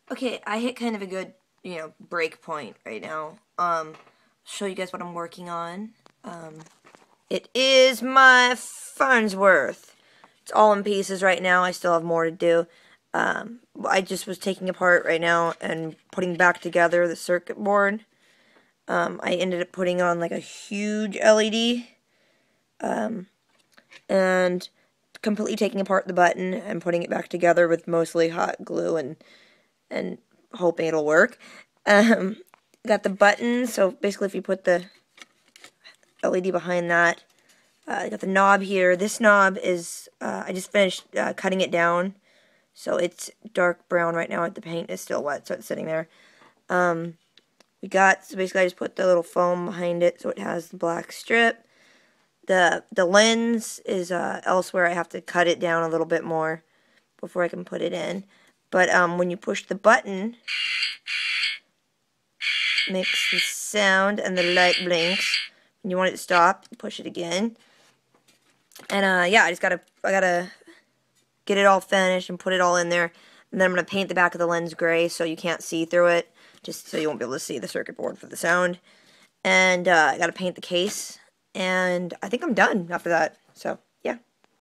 Okay, I hit kind of a good, break point right now. Show you guys what I'm working on. It is my Farnsworth. It's all in pieces right now. I still have more to do. I just was taking apart right now and putting back together the circuit board. I ended up putting on like a huge LED, and completely taking apart the button and putting it back together with mostly hot glue and hoping it'll work. Um, got the button, so basically if you put the LED behind that, I got the knob here. This knob is, I just finished cutting it down, so it's dark brown right now. The paint is still wet, so it's sitting there. So basically I just put the little foam behind it so it has the black strip. The lens is elsewhere. I have to cut it down a little bit more before I can put it in. But when you push the button, it makes the sound and the light blinks. When you want it to stop, push it again. And yeah, I gotta get it all finished and put it all in there. And then I'm gonna paint the back of the lens gray so you can't see through it, just so you won't be able to see the circuit board for the sound. And I gotta paint the case, and I think I'm done after that. So.